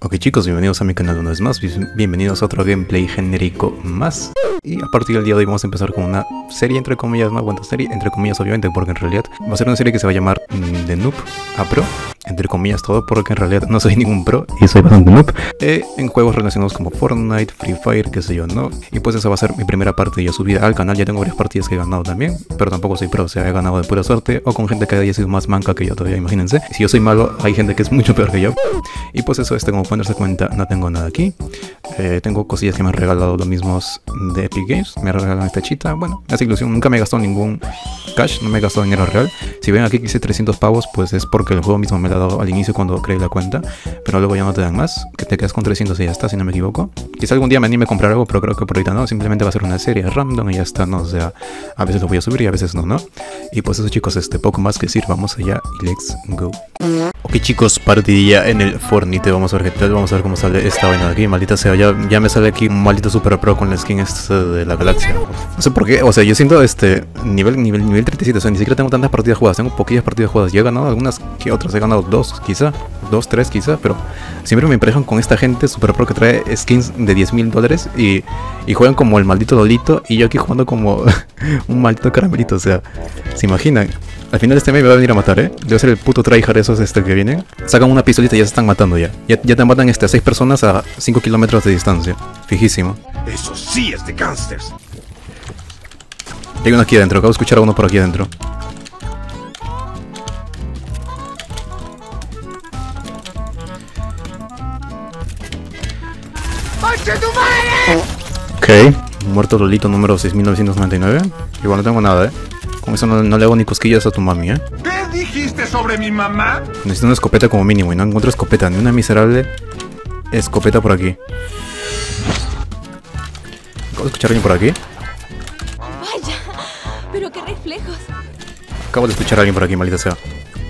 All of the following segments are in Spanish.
Ok chicos, bienvenidos a mi canal una vez más, bienvenidos a otro gameplay genérico más. Y a partir del día de hoy vamos a empezar con una serie entre comillas, una buena serie entre comillas obviamente, porque en realidad va a ser una serie que se va a llamar de noob a pro, entre comillas todo, porque en realidad no soy ningún pro y soy bastante noob en juegos relacionados como Fortnite, Free Fire, qué sé yo, ¿no? Y pues esa va a ser mi primera parte ya subida al canal. Ya tengo varias partidas que he ganado también, pero tampoco soy pro, o sea, he ganado de pura suerte o con gente que haya sido más manca que yo todavía, imagínense. Si yo soy malo, hay gente que es mucho peor que yo. Y pues eso, como pueden darse cuenta, no tengo nada aquí. Tengo cosillas que me han regalado los mismos de Epic Games. Me regalan esta chita, bueno, esa ilusión. Nunca me he gastado ningún cash, no me he gastado dinero real. Si ven aquí que hice 300 pavos, pues es porque el juego mismo me lo ha dado al inicio cuando creé la cuenta, pero luego ya no te dan más, que te quedas con 300 y ya está, si no me equivoco. Quizá algún día me anime a comprar algo, pero creo que por ahorita no, simplemente va a ser una serie random y ya está, ¿no? O sea, a veces lo voy a subir y a veces no, ¿no? Y pues eso chicos, poco más que decir, vamos allá y let's go. Ok chicos, partidilla en el Fortnite, vamos a ver qué tal, vamos a ver cómo sale esta vaina de aquí, maldita sea, ya me sale aquí un maldito super pro con la skin de la galaxia. No sé por qué, o sea, yo siento nivel 37, o sea, ni siquiera tengo tantas partidas jugadas, tengo poquillas partidas jugadas, yo he ganado algunas que otras, he ganado dos, quizá, 2, 3 quizá, pero siempre me impresionan con esta gente super pro que trae skins de $10,000 y juegan como el maldito Lolito y yo aquí jugando como un maldito caramelito, o sea, ¿se imaginan? Al final me va a venir a matar, debe ser el puto tryhard esos que vienen. Sacan una pistolita y ya se están matando ya te matan a 6 personas a 5 kilómetros de distancia. Fijísimo. Eso sí es de gangsters. Hay uno aquí adentro, acabo de escuchar a uno por aquí adentro. Ok, muerto Lolito número 6999. Igual no tengo nada, Con eso no le hago ni cosquillas a tu mami, ¿Qué dijiste sobre mi mamá? Necesito una escopeta como mínimo y no encuentro escopeta, ni una miserable escopeta por aquí. Acabo de escuchar a alguien por aquí. Vaya, pero qué reflejos. Acabo de escuchar a alguien por aquí, maldita sea.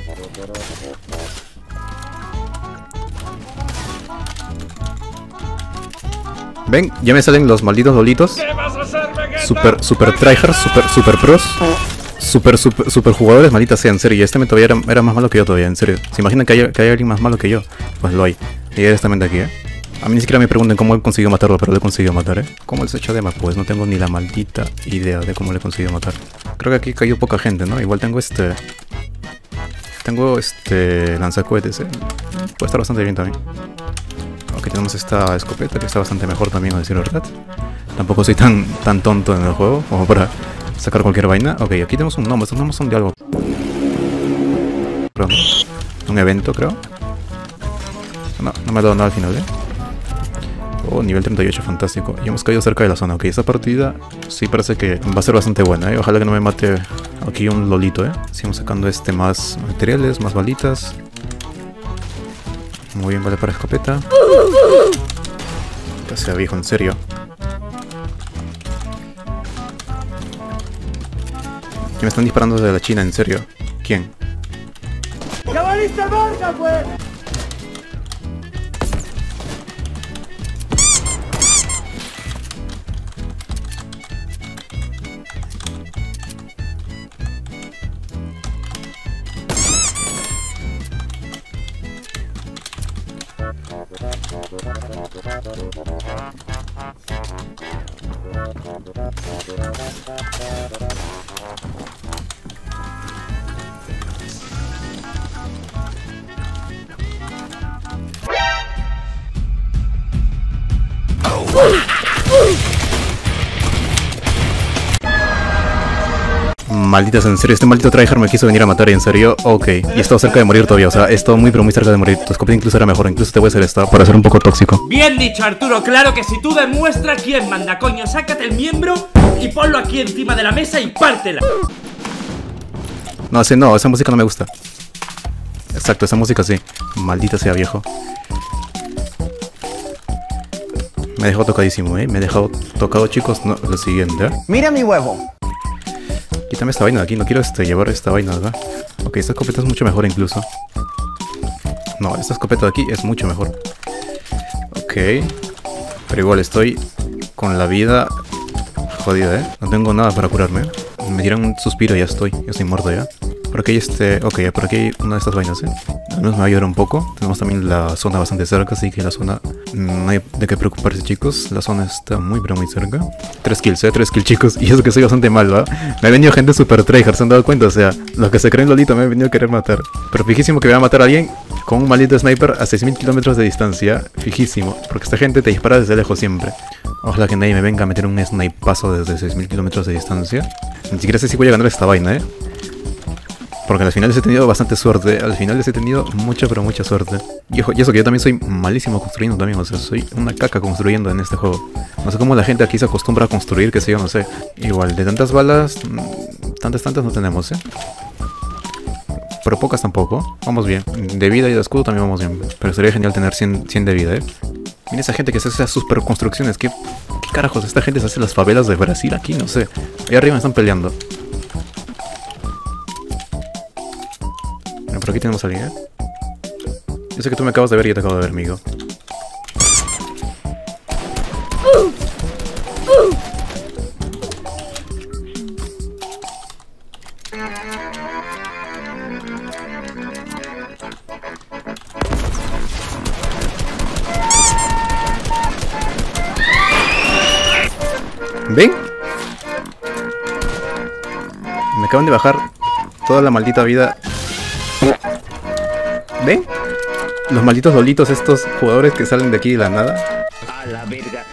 Ven, ya me salen los malditos Lolitos. Super tryhard, super pros. Super jugadores, maldita sea, en serio. Y me todavía era más malo que yo todavía, en serio. ¿Se imaginan que hay alguien más malo que yo? Pues lo hay. Y directamente aquí, A mí ni siquiera me pregunten cómo he conseguido matarlo, pero lo he conseguido matar, ¿Cómo les he hecho de más? Pues no tengo ni la maldita idea de cómo le he conseguido matar. Creo que aquí cayó poca gente, ¿no? Igual tengo Tengo lanzacohetes, Puede estar bastante bien también. Ok, tenemos esta escopeta que está bastante mejor también, a decir la verdad. Tampoco soy tan tonto en el juego como para sacar cualquier vaina. Ok, aquí tenemos un gnomo. Estos gnomos son de algo. Perdón. Un evento, creo. No me ha dado nada al final, Oh, nivel 38, fantástico. Y hemos caído cerca de la zona. Ok, esta partida sí parece que va a ser bastante buena, Ojalá que no me mate aquí un Lolito, Sigamos sacando más materiales, más balitas. Muy bien, vale para escopeta. Que sea viejo, en serio. ¿Quién me están disparando desde la China? ¿En serio? ¿Quién? ¡Ya valiste verga, pues! Malditas, en serio, este maldito tryhard me quiso venir a matar, en serio, ok. Y he estado cerca de morir todavía, o sea, he estado muy pero muy cerca de morir. Tu escopeta incluso era mejor, incluso te voy a hacer esta para ser un poco tóxico. Bien dicho, Arturo, claro que si tú demuestras quién manda, coño, sácate el miembro y ponlo aquí encima de la mesa y pártela. No, esa música no me gusta. Exacto, esa música sí. Maldita sea, viejo. Me he dejado tocadísimo, Me he dejado tocado, chicos. No, lo siguiente, Mira mi huevo. Quítame esta vaina de aquí, no quiero llevar esta vaina, ¿verdad? Ok, esta escopeta es mucho mejor incluso. No, esta escopeta de aquí es mucho mejor. Ok. Pero igual estoy con la vida jodida, No tengo nada para curarme. Me dieron un suspiro y ya estoy muerto ya. Por aquí hay ok, por aquí hay una de estas vainas, Al menos me va a ayudar un poco. Tenemos también la zona bastante cerca, así que la zona no hay de qué preocuparse, chicos. La zona está muy pero muy cerca. 3 kills, 3 kills, chicos. Y eso que soy bastante mal, ¿va? Me ha venido gente super tryhard, ¿se han dado cuenta? O sea, los que se creen Lolito me han venido a querer matar. Pero fijísimo que voy a matar a alguien con un maldito sniper a 6000 kilómetros de distancia. Fijísimo, porque esta gente te dispara desde lejos siempre. Ojalá que nadie me venga a meter un snipazo desde 6000 kilómetros de distancia. Ni siquiera sé si voy a ganar esta vaina, porque al final he tenido bastante suerte. Al final he tenido mucha pero mucha suerte. Y ojo, y eso que yo también soy malísimo construyendo también. O sea, soy una caca construyendo en este juego. No sé cómo la gente aquí se acostumbra a construir, que sé yo, no sé. Igual, de tantas balas, tantas no tenemos, pero pocas tampoco. Vamos bien. De vida y de escudo también vamos bien. Pero sería genial tener 100 de vida, Mira esa gente que se hace super construcciones. ¿Qué carajos? Esta gente se hace las favelas de Brasil aquí, no sé. Ahí arriba me están peleando. Por aquí tenemos a alguien, Yo sé que tú me acabas de ver y yo te acabo de ver, amigo. ¿Ven? Me acaban de bajar toda la maldita vida. ¿Ven? Los malditos lolitos, estos jugadores que salen de aquí de la nada. A la verga.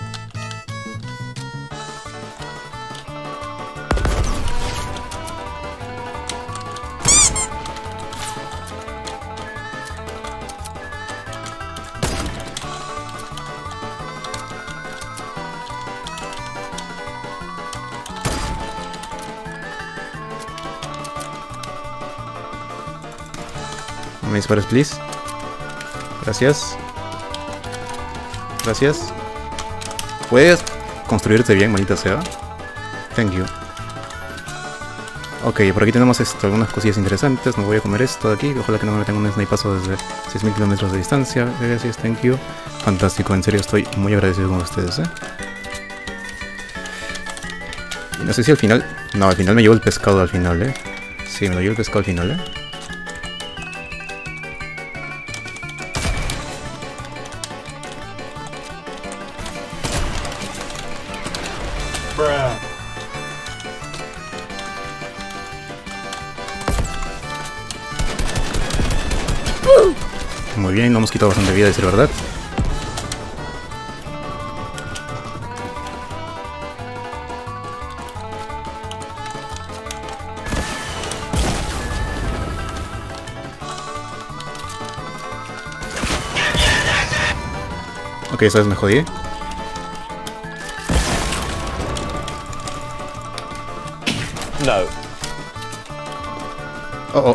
No me dispares, please. Gracias. Gracias. ¿Puedes construirte bien, maldita sea? Thank you. Ok, por aquí tenemos esto, algunas cosillas interesantes. Me voy a comer esto de aquí. Ojalá que no me metan un snipazo desde 6000 kilómetros de distancia. Gracias, thank you. Fantástico, en serio estoy muy agradecido con ustedes, Y no sé si al final... No, al final me llevo el pescado al final, Sí, me lo llevo el pescado al final, Muy bien, nos hemos quitado bastante vida, de ser verdad. Ok, esa vez me jodí. No. Oh.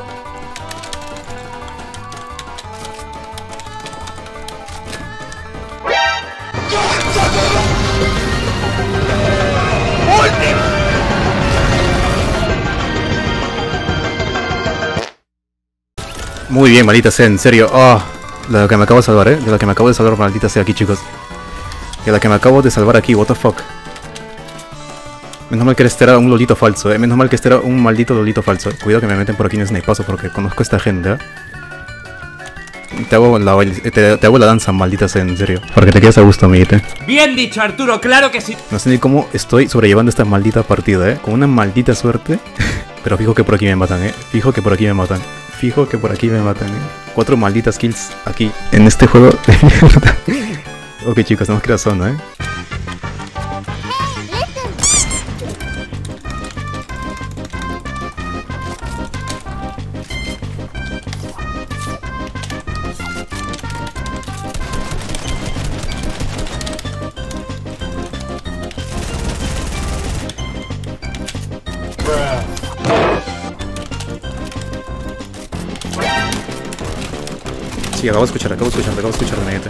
Muy bien, maldita sea, en serio. De la que me acabo de salvar, De la que me acabo de salvar, maldita sea aquí, chicos. De la que me acabo de salvar aquí, what the fuck. Menos mal que este era un lolito falso, Menos mal que este era un maldito lolito falso. Cuidado que me meten por aquí en snipazo porque conozco a esta gente, Te hago la danza, maldita sea, en serio. Para que te quedes a gusto, amiguete. Bien dicho, Arturo, claro que sí. No sé ni cómo estoy sobrellevando esta maldita partida, Con una maldita suerte. Pero fijo que por aquí me matan, Fijo que por aquí me matan. Fijo que por aquí me matan, 4 malditas kills aquí, en este juego de mierda. Ok, chicos, tenemos que ir a zona, Sí, acabo de escuchar, amiguete.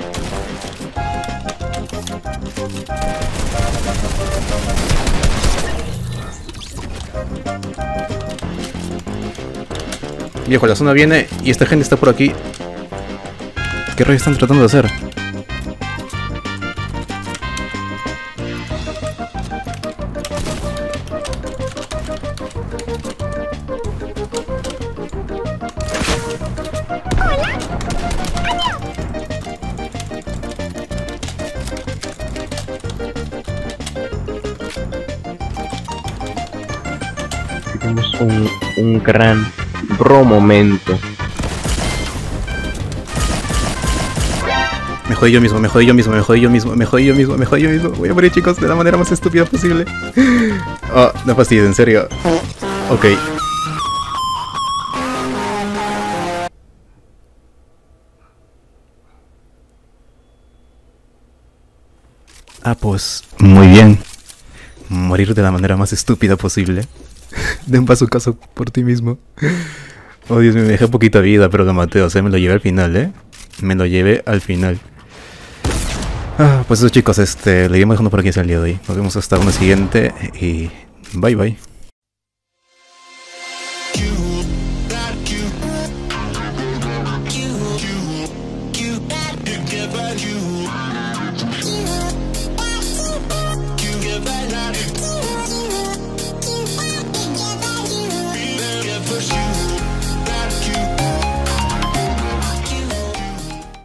Viejo, la zona viene y esta gente está por aquí. ¿Qué rayos están tratando de hacer? Tenemos un gran momento. Me jodí yo mismo, me jodí yo mismo, me jodí yo mismo, me jodí yo mismo, me jodí yo mismo. Voy a morir, chicos, de la manera más estúpida posible. Oh, no fastidies, en serio. Ok. Ah, pues, muy bien. Morir de la manera más estúpida posible. De un paso caso por ti mismo. Oh, Dios mío, me dejé poquita vida, pero lo maté, o sea, me lo llevé al final, Me lo llevé al final. Ah, pues eso, chicos, le iremos dejando por aquí hasta el día de hoy. Nos vemos hasta una siguiente y bye bye.